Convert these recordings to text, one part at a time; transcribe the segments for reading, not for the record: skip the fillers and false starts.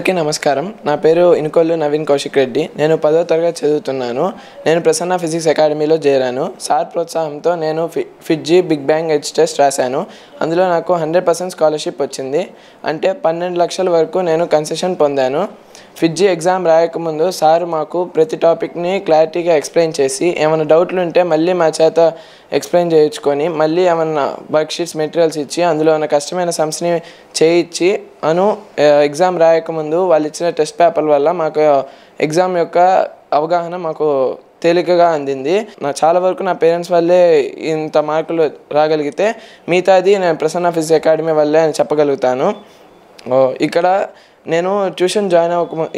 అందరికీ నమస్కారం. నా పేరు ఇనుకొల్లు నవీన్ కౌశిక్ రెడ్డి. నేను 10వ తరగతి చదువుతున్నాను. నేను ప్రసన్న ఫిజిక్స్ అకాడమీలో చేరాను. సార్ ప్రోత్సాహంతో నేను FIT-JEE big bang edge test రాశాను. అందులో నాకు 100% స్కాలర్షిప్ వచ్చింది. అంటే 12 లక్షల వరకు నేను కన్సెషన్ పొందాను. FIT-JEE ఎగ్జామ్ రాయకముందు సార్ మాకు ప్రతి టాపిక్ని క్లారిటీగా ఎక్స్ప్లెయిన్ చేసి ఏమైనా డౌట్లు ఉంటే మళ్ళీ మా చేత ఎక్స్ప్లెయిన్ చేయించుకొని మళ్ళీ ఏమన్నా వర్క్షీట్స్ మెటీరియల్స్ ఇచ్చి అందులో ఉన్న కష్టమైన సమ్స్ని చేయించి ఎగ్జామ్ రాయకముందు వాళ్ళు ఇచ్చిన టెస్ట్ పేపర్ల వల్ల మాకు ఎగ్జామ్ యొక్క అవగాహన మాకు తేలికగా అందింది. చాలా వరకు నా పేరెంట్స్ వల్లే ఇంత మార్కులు రాగలిగితే మిగతాది నేను ప్రసన్న ఫిజిక్స్ అకాడమీ వల్లే అని చెప్పగలుగుతాను. ఇక్కడ నేను ట్యూషన్ జాయిన్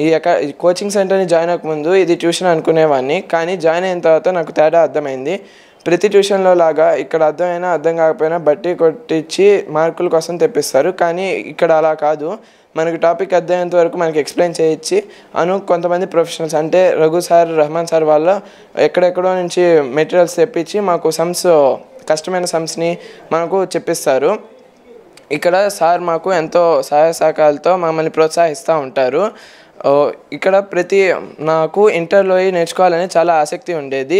ఈ కోచింగ్ సెంటర్ని జాయిన్ అవ్వకముందు ఇది ట్యూషన్ అనుకునేవాడిని. కానీ జాయిన్ అయిన తర్వాత నాకు తేడా అర్థమైంది. ప్రతి ట్యూషన్లో లాగా ఇక్కడ అర్థమైనా అర్థం కాకపోయినా బట్టి కొట్టించి మార్కుల కోసం తెప్పిస్తారు. కానీ ఇక్కడ అలా కాదు. మనకి టాపిక్ అర్థమయ్యేంత వరకు మనకి ఎక్స్ప్లెయిన్ చేయించి కొంతమంది ప్రొఫెషనల్స్ అంటే రఘు సార్, రెహమాన్ సార్ వాళ్ళ ఎక్కడెక్కడో నుంచి మెటీరియల్స్ తెప్పించి మాకు కష్టమైన సమ్స్ని మనకు చెప్పిస్తారు. ఇక్కడ సార్ మాకు ఎంతో సహాయ సహకారాలతో మమ్మల్ని ప్రోత్సహిస్తూ ఉంటారు. ఇక్కడ నాకు ఇంటర్లో నేర్చుకోవాలని చాలా ఆసక్తి ఉండేది.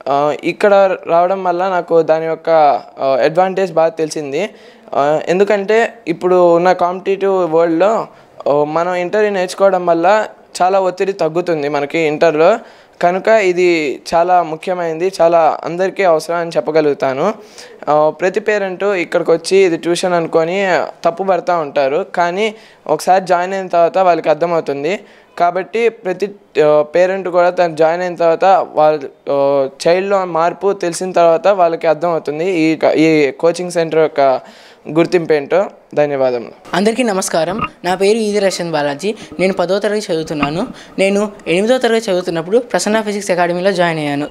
ఇక్కడ రావడం వల్ల నాకు దాని యొక్క అడ్వాంటేజ్ బాగా తెలిసింది. ఎందుకంటే ఇప్పుడు ఉన్న కాంపిటేటివ్ వరల్డ్లో మనం ఇంటర్ నేర్చుకోవడం వల్ల చాలా ఒత్తిడి తగ్గుతుంది మనకి ఇంటర్లో. కనుక ఇది చాలా ముఖ్యమైనది, చాలా అందరికీ అవసరం అని చెప్పగలుగుతాను. ప్రతి పేరెంట్ ఇక్కడికి వచ్చి ఇది ట్యూషన్ అనుకొని తప్పు పడుతూ ఉంటారు. కానీ ఒకసారి జాయిన్ అయిన తర్వాత వాళ్ళకి అర్థమవుతుంది. కాబట్టి ప్రతి పేరెంట్ కూడా తను జాయిన్ అయిన తర్వాత వాళ్ళ చైల్డ్లో మార్పు తెలిసిన తర్వాత వాళ్ళకి అర్థమవుతుంది ఈ కోచింగ్ సెంటర్ యొక్క గుర్తింపు ఏంటో. ధన్యవాదములు. అందరికీ నమస్కారం. నా పేరు ఈది రషన్ బాలాజీ. నేను 10వ తరగతి చదువుతున్నాను. నేను 8వ తరగతి చదువుతున్నప్పుడు ప్రసన్న ఫిజిక్స్ అకాడమీలో జాయిన్ అయ్యాను.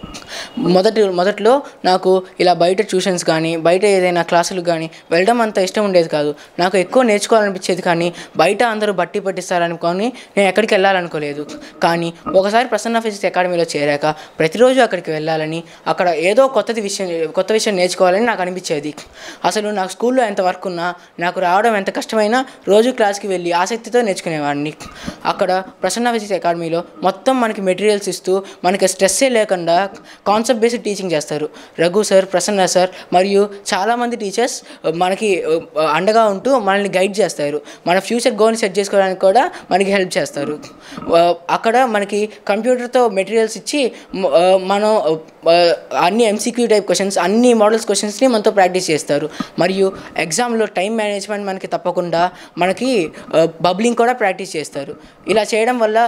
మొదట్లో నాకు ఇలా బయట ట్యూషన్స్ కానీ బయట ఏదైనా క్లాసులు కానీ వెళ్ళడం అంత ఇష్టం ఉండేది కాదు. నాకు ఎక్కువ నేర్చుకోవాలనిపించేది. కానీ బయట అందరూ బట్టి పట్టిస్తారనుకొని నేను ఎక్కడికి వెళ్ళాలనుకోలేదు. కానీ ఒకసారి ప్రసన్న ఫిజిక్స్ అకాడమీలో చేరాక ప్రతిరోజు అక్కడికి వెళ్ళాలని, అక్కడ ఏదో కొత్త విషయం నేర్చుకోవాలని నాకు అనిపించేది. అసలు నాకు స్కూల్లో ఎంత వర్క్ ఉన్నా, నాకు రావడం ఎంత కష్టమైనా రోజు క్లాస్కి వెళ్ళి ఆసక్తితో నేర్చుకునేవాడిని. అక్కడ ప్రసన్న ఫిజిక్స్ అకాడమీలో మొత్తం మనకి మెటీరియల్స్ ఇస్తూ మనకి స్ట్రెస్సే లేకుండా కాన్సెప్ట్ బేస్డ్ టీచింగ్ చేస్తారు. రఘు సార్, ప్రసన్న సార్ మరియు చాలామంది టీచర్స్ మనకి అండగా ఉంటూ మనల్ని గైడ్ చేస్తారు. మన ఫ్యూచర్ గోల్ని సెట్ చేసుకోవడానికి కూడా మనకి హెల్ప్ చేస్తారు. అక్కడ మనకి కంప్యూటర్తో మెటీరియల్స్ ఇచ్చి మనం అన్ని MCQ టైప్ క్వశ్చన్స్, అన్ని మోడల్స్ క్వశ్చన్స్ని మనతో ప్రాక్టీస్ చేస్తారు. మరియు ఎగ్జామ్లో టైం మేనేజ్మెంట్ మనకి తప్పకుండా మనకి బబ్లింగ్ కూడా ప్రాక్టీస్ చేస్తారు. ఇలా చేయడం వల్ల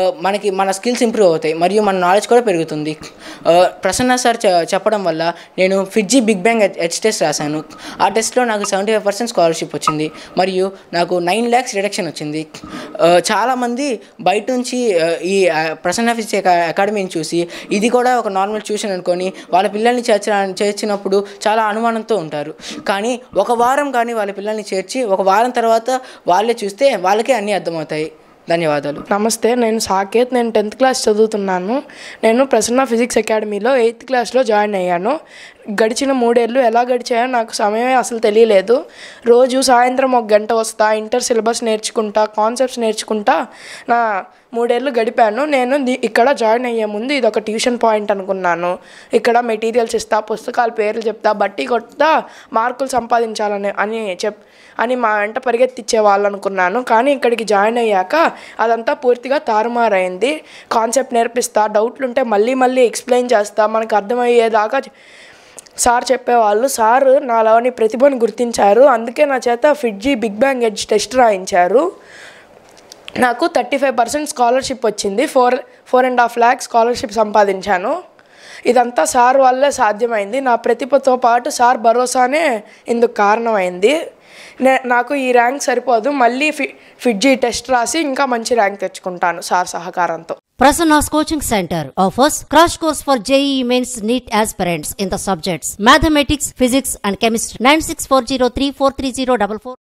మన స్కిల్స్ ఇంప్రూవ్ అవుతాయి మరియు మన నాలెడ్జ్ కూడా పెరుగుతుంది. ప్రసన్న సార్ చెప్పడం వల్ల నేను FIT-JEE big bang edge test రాశాను. ఆ టెస్ట్లో నాకు 75% స్కాలర్షిప్ వచ్చింది మరియు నాకు 9 lakhs రిడక్షన్ వచ్చింది. చాలామంది బయట నుంచి ఈ ప్రసన్న ఫిజిక్స్ అకాడమీని చూసి ఇది కూడా ఒక నార్మల్ ట్యూషన్ అనుకొని వాళ్ళ పిల్లల్ని చేర్చినప్పుడు చాలా అనుమానంతో ఉంటారు. కానీ ఒక వారం కానీ వాళ్ళ పిల్లల్ని చేర్చి ఒక వారం తర్వాత వాళ్ళే చూస్తే వాళ్ళకే అన్నీ అర్థమవుతాయి. ధన్యవాదాలు. నమస్తే, నేను సాకేత్. నేను 10th క్లాస్ చదువుతున్నాను. నేను ప్రసన్న ఫిజిక్స్ అకాడమీలో 8th క్లాస్లో జాయిన్ అయ్యాను. గడిచిన 3 ఏళ్ళు ఎలా గడిచాయో నాకు సమయమే అసలు తెలియలేదు. రోజు సాయంత్రం 1 గంట వస్తా, ఇంటర్ సిలబస్ నేర్చుకుంటా, కాన్సెప్ట్స్ నేర్చుకుంటా నా 3 ఏళ్ళు గడిపాను. నేను ఇక్కడ జాయిన్ అయ్యే ముందు ఇది ఒక ట్యూషన్ పాయింట్ అనుకున్నాను. ఇక్కడ మెటీరియల్స్ ఇస్తా, పుస్తకాల పేర్లు చెప్తా, బట్టి కొట్టా, మార్కులు సంపాదించాలని అని మా వెంట పరిగెత్తిచ్చే వాళ్ళు అనుకున్నాను. కానీ ఇక్కడికి జాయిన్ అయ్యాక అదంతా పూర్తిగా తారుమారైంది. కాన్సెప్ట్ నేర్పిస్తా, డౌట్లు ఉంటే మళ్ళీ ఎక్స్ప్లెయిన్ చేస్తా, మనకు అర్థమయ్యేదాకా సార్ చెప్పేవాళ్ళు. సార్ నాలోని ప్రతిభను గుర్తించారు. అందుకే నా చేత FIT-JEE big bang edge test రాయించారు. నాకు 35% స్కాలర్షిప్ వచ్చింది. 4.5 lakhs స్కాలర్షిప్ సంపాదించాను. ఇదంతా సార్ వల్లే సాధ్యమైంది. నా ప్రతిభతో పాటు సార్ భరోసానే ఇందుకు కారణమైంది. నాకు ఈ ర్యాంక్ సరిపోదు, మళ్ళీ FIT-JEE టెస్ట్ రాసి ఇంకా మంచి ర్యాంక్ తెచ్చుకుంటాను సార్ సహకారంతో. Prasanna's coaching center offers crash course for JEE Mains NEET aspirants in the subjects Mathematics, Physics and Chemistry. 9640343044